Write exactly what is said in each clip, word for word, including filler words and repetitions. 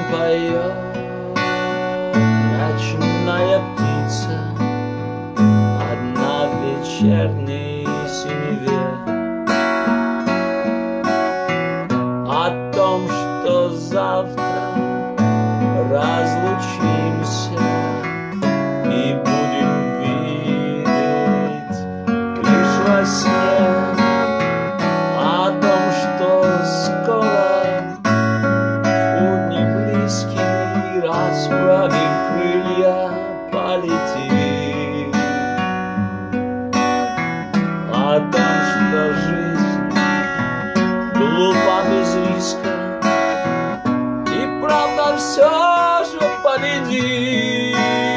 поет ночная птица одна в вечерней синеве о том, что завтра разлучимся и будем видеть лишь во сне, о том, что скоро расправив крылья, полетим, о том, что жизнь глупа без риска, и правда все же победит.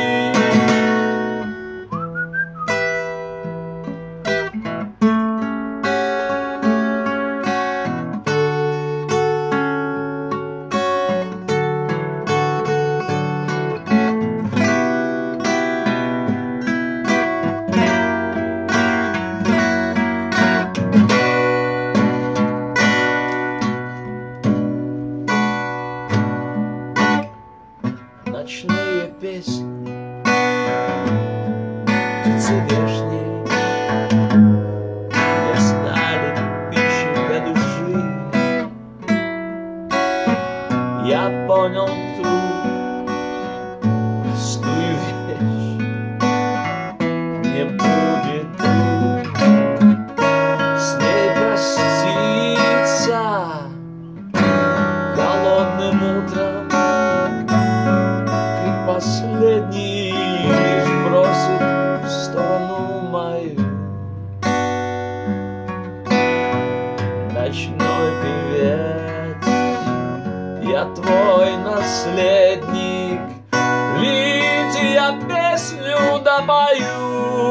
Ночные песни, птицы вешней не стали пищей для души. Я понял вдруг простую вещь: не будет друг с ней проститься холодным утром. Последний лишь бросит в сторону мою. Ночной певец, я твой наследник, ведь я песню допою.